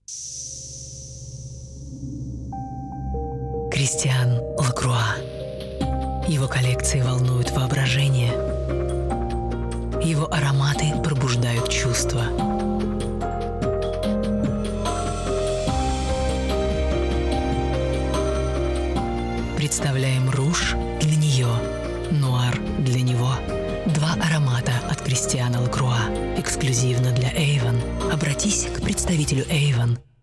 Кристиан Лакруа. Его коллекции волнуют воображение. Его ароматы пробуждают чувства. Представляем руж для нее, нуар для него. 2 аромата от Кристиана Лакруа. Эксклюзивно для Avon. Обратись к представителю Avon.